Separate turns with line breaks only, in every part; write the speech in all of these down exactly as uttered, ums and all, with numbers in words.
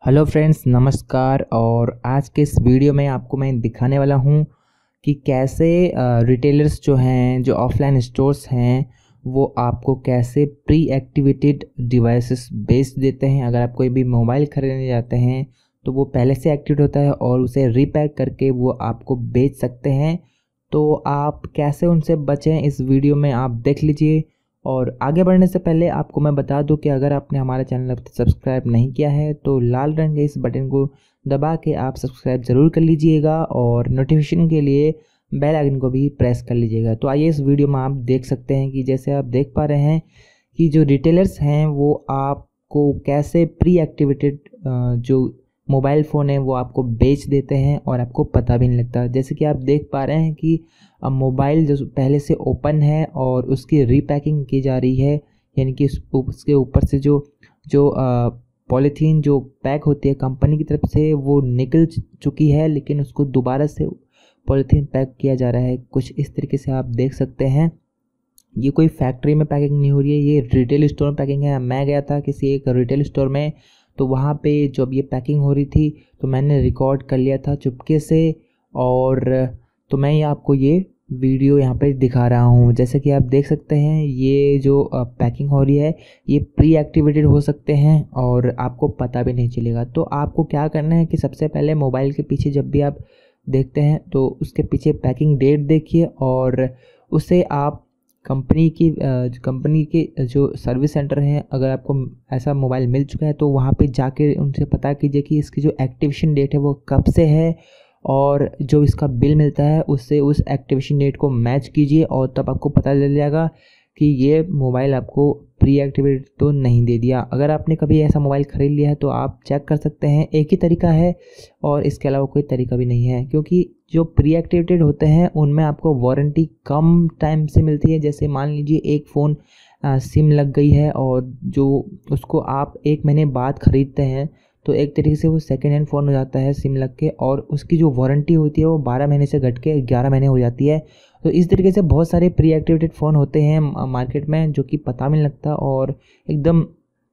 Hello friends, नमस्कार। और आज के इस वीडियो में आपको मैं दिखाने वाला हूँ कि कैसे रिटेलर्स जो हैं, जो ऑफलाइन स्टोर्स हैं, वो आपको कैसे प्री एक्टिवेटेड डिवाइसेस बेच देते हैं। अगर आप कोई भी मोबाइल खरीदने जाते हैं तो वो पहले से एक्टिवेट होता है और उसे रीपैक करके वो आपको बेच सकते हैं। तो आप कैसे उनसे बचें, इस वीडियो में आप देख लीजिए। और आगे बढ़ने से पहले आपको मैं बता दूं कि अगर आपने हमारा चैनल अब तक सब्सक्राइब नहीं किया है तो लाल रंग के इस बटन को दबा के आप सब्सक्राइब ज़रूर कर लीजिएगा और नोटिफिकेशन के लिए बेल आइकन को भी प्रेस कर लीजिएगा। तो आइए इस वीडियो में आप देख सकते हैं कि जैसे आप देख पा रहे हैं कि जो रिटेलर्स हैं वो आपको कैसे प्री एक्टिवेटेड जो मोबाइल फ़ोन है वो आपको बेच देते हैं और आपको पता भी नहीं लगता। जैसे कि आप देख पा रहे हैं कि अब मोबाइल जो पहले से ओपन है और उसकी रीपैकिंग की जा रही है, यानी कि उसके ऊपर से जो जो पॉलीथीन जो पैक होती है कंपनी की तरफ से वो निकल चुकी है, लेकिन उसको दोबारा से पॉलीथीन पैक किया जा रहा है। कुछ इस तरीके से आप देख सकते हैं। ये कोई फैक्ट्री में पैकिंग नहीं हो रही है, ये रिटेल स्टोर में पैकिंग है। मैं गया था किसी एक रिटेल स्टोर में, तो वहाँ पे जब ये पैकिंग हो रही थी तो मैंने रिकॉर्ड कर लिया था चुपके से, और तो मैं ये आपको ये वीडियो यहाँ पे दिखा रहा हूँ। जैसे कि आप देख सकते हैं ये जो पैकिंग हो रही है ये प्री एक्टिवेटेड हो सकते हैं और आपको पता भी नहीं चलेगा। तो आपको क्या करना है कि सबसे पहले मोबाइल के पीछे जब भी आप देखते हैं तो उसके पीछे पैकिंग डेट देखिए और उसे आप कंपनी की कंपनी के जो सर्विस सेंटर हैं, अगर आपको ऐसा मोबाइल मिल चुका है तो वहाँ पे जाके उनसे पता कीजिए कि इसकी जो एक्टिवेशन डेट है वो कब से है, और जो इसका बिल मिलता है उससे उस एक्टिवेशन डेट को मैच कीजिए और तब आपको पता चल जाएगा कि ये मोबाइल आपको प्री एक्टिवेट तो नहीं दे दिया। अगर आपने कभी ऐसा मोबाइल ख़रीद लिया है तो आप चेक कर सकते हैं। एक ही तरीका है और इसके अलावा कोई तरीका भी नहीं है, क्योंकि जो प्री एक्टिवेटेड होते हैं उनमें आपको वारंटी कम टाइम से मिलती है। जैसे मान लीजिए एक फ़ोन सिम लग गई है और जो उसको आप एक महीने बाद ख़रीदते हैं तो एक तरीके से वो सेकेंड हैंड फ़ोन हो जाता है सिम लग के, और उसकी जो वारंटी होती है वो बारह महीने से घट के ग्यारह महीने हो जाती है। तो इस तरीके से बहुत सारे प्री एक्टिवेटेड फ़ोन होते हैं मार्केट में जो कि पता भी नहीं लगता और एकदम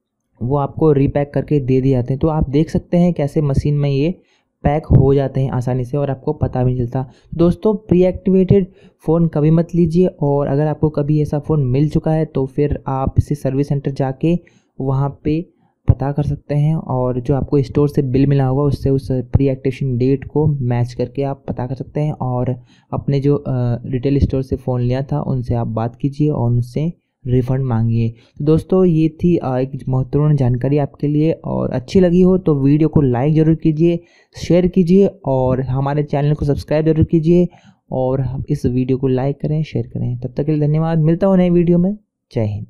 वो आपको रीपैक करके दे दिए जाते हैं। तो आप देख सकते हैं कैसे मशीन में ये पैक हो जाते हैं आसानी से और आपको पता भी नहीं चलता। दोस्तों, प्री एक्टिवेटेड फ़ोन कभी मत लीजिए, और अगर आपको कभी ऐसा फ़ोन मिल चुका है तो फिर आप इसे सर्विस सेंटर जाके वहाँ पे पता कर सकते हैं, और जो आपको स्टोर से बिल मिला होगा उससे उस प्री एक्टिवेशन डेट को मैच करके आप पता कर सकते हैं और अपने जो रिटेल स्टोर से फ़ोन लिया था उनसे आप बात कीजिए और उनसे रिफ़ंड मांगिए। तो दोस्तों, ये थी एक महत्वपूर्ण जानकारी आपके लिए, और अच्छी लगी हो तो वीडियो को लाइक ज़रूर कीजिए, शेयर कीजिए और हमारे चैनल को सब्सक्राइब ज़रूर कीजिए, और इस वीडियो को लाइक करें, शेयर करें। तब तक के लिए धन्यवाद। मिलता हूँ नए वीडियो में। जय हिंद।